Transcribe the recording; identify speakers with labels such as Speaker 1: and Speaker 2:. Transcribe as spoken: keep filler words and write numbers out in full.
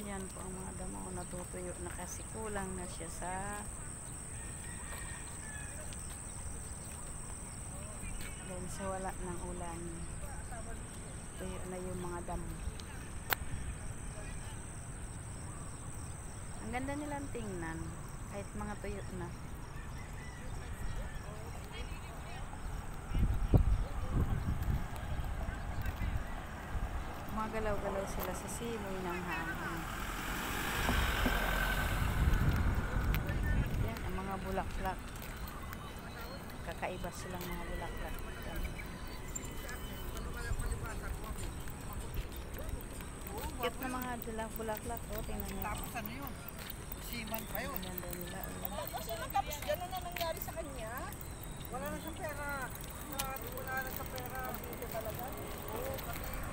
Speaker 1: Yan po ang mga damo natutuyo na kasi kulang na siya sa dahil sa wala ng ulan. Tuyo na yung mga damo. Ang ganda nilang tingnan kahit mga tuyo na. Gumagalaw-galaw sila sa simoy ng hangin. Yan ang mga bulaklak. Kakaiba silang mga bulaklak. Yan. Cute na mga bulaklak. O, tingnan nyo.
Speaker 2: Tapos ano yun? Siman pa yun.
Speaker 1: Ang ganda nila.
Speaker 3: Tapos yun, tapos gano'n na nangyari sa kanya.
Speaker 2: Wala na siyang pera. Wala na siyang pera.
Speaker 3: Dito talaga.
Speaker 2: Oo, pati